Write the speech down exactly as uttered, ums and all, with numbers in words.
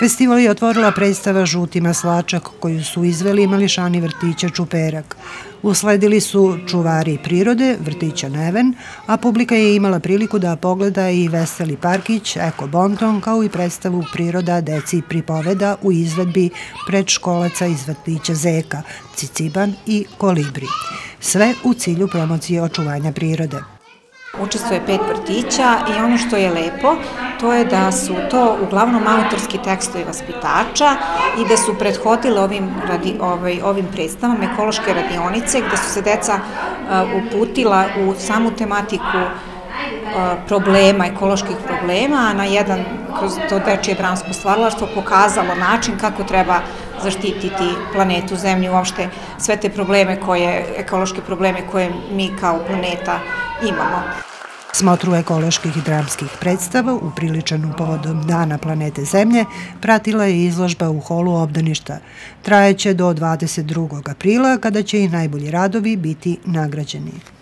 Festival je otvorila predstava Žuti maslačak koju su izveli mališani vrtića Čuperak. Usledili su Čuvari prirode, vrtića Neven, a publika je imala priliku da pogleda i Veseli parkić, Eko bonton, kao i predstavu Priroda deci pripoveda u izvedbi predškolaca iz vrtića Zeka, Ciciban i Kolibri. Sve u cilju promocije očuvanja prirode. Učestvuje pet vrtića i ono što je lepo, to je da su to uglavnom autorski tekstovi vaspitača i da su prethodile ovim, radi, ovaj, ovim predstavama ekološke radionice gde su se deca uh, uputila u samu tematiku uh, problema, ekoloških problema, a na jedan, kroz to dečije dramsko stvaralaštvo, pokazalo način kako treba zaštititi planetu Zemlju, uopšte sve te probleme koje, ekološke probleme koje mi kao planeta imamo. Smotru ekoloških i dramskih predstava, upriličenu povodom Dana planete Zemlje, pratila je izložba u holu obdaništa. Trajeće do dvadeset drugog aprila, kada će i najbolji radovi biti nagrađeni.